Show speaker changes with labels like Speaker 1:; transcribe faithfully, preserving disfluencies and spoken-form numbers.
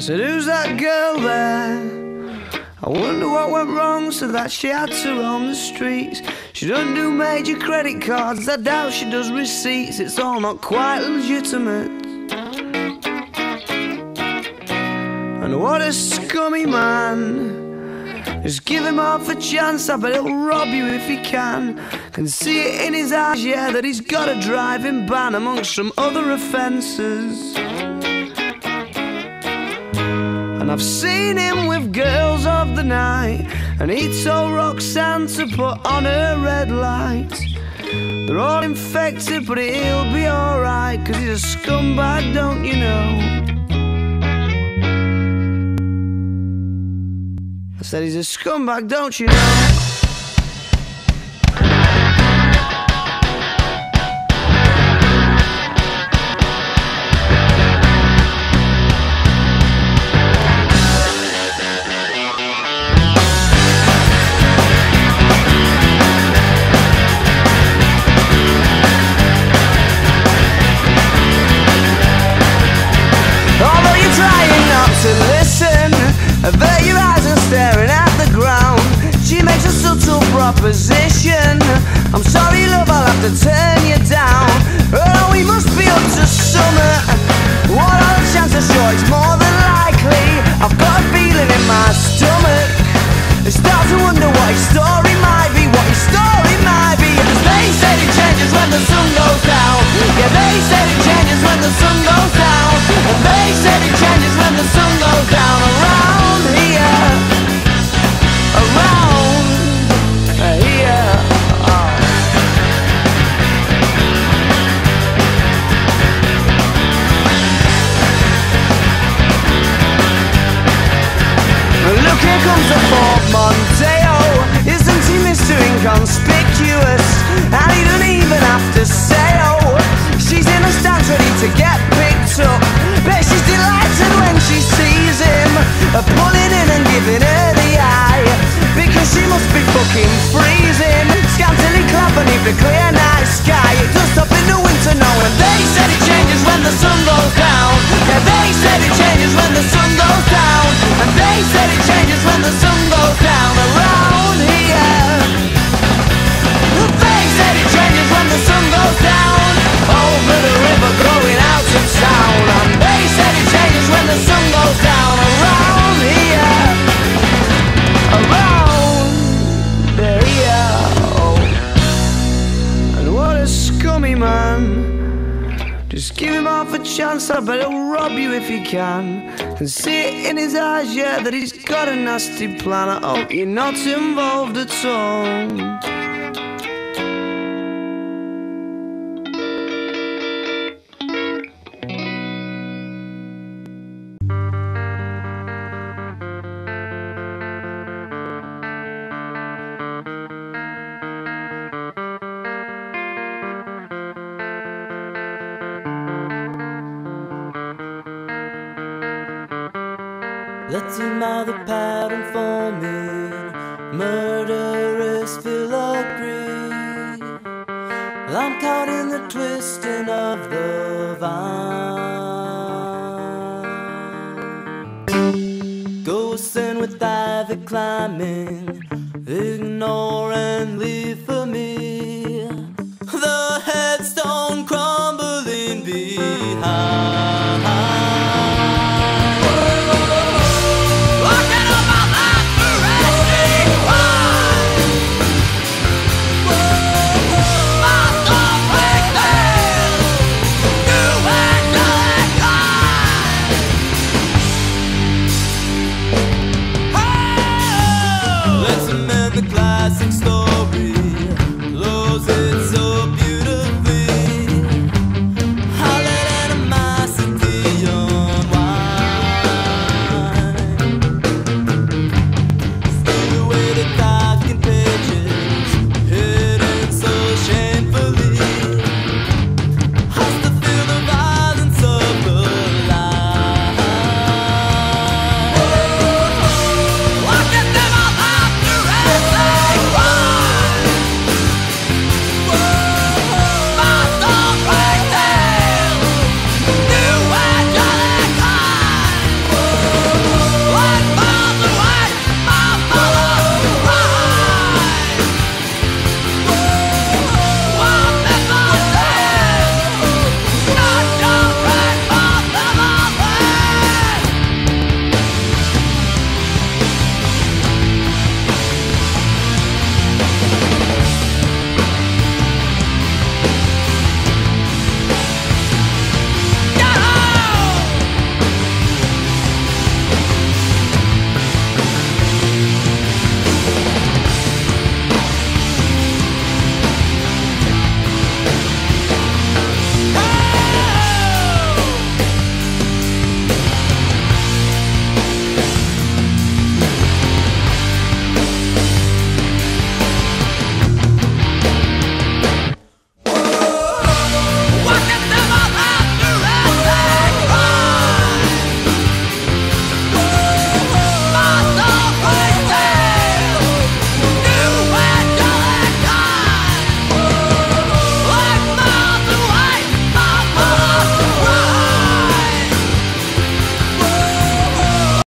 Speaker 1: said, who's that girl there? I wonder what went wrong so that she had to roam the streets. She doesn't do major credit cards, I doubt she does receipts. It's all not quite legitimate. And what a scummy man. Just give him half a chance, I bet he'll rob you if he can. Can see it in his eyes, yeah, that he's got a driving ban amongst some other offences. And I've seen him with girls of the night, and he told Roxanne to put on her red light. They're all infected, but he'll be alright, cause he's a scumbag, don't you know? I said he's a scumbag, don't you know? Although you're trying not to listen, I bet your eyes are staring at the ground. She makes a subtle proposition. I'm sorry, love, I'll have to turn you down. Oh, we must be up to summer. What are the chances? Sure, it's more than likely. I've got a feeling in my stomach. I start to wonder what his story might be, what his story might be. Cause they said it changes when the sun goes down. Yeah, they said it changes when the sun goes down. And they said it changes when the sun goes down. Around here, around here. Oh. Look, here comes the portmanteau. Isn't he Mister Inconspicuous? And he doesn't even have to say oh. She's in the stands ready to get picked up. Bet she's delighted when she sees him, uh, pulling in and giving her the eye, because she must be fucking freezing, scantily clad beneath the clear night sky. It does stop in the winter now. And they said it changes when the sun goes down. Yeah, they said it changes when the sun goes down. And they said it changes when the sun goes down. Around here, they said it changes when the sun goes down. Over the river going out of town. And they said it changes when the sun goes down. Around here, around here. Oh. And what a scummy man. Just give him half a chance, I bet he'll rob you if he can. Can see it in his eyes, yeah, that he's got a nasty plan. I hope you're not involved at all.
Speaker 2: Let's him out the pattern forming, murderous filigree. Well, I'm caught in the twisting of the vine. Ghosting with ivy climbing, ignore and leave.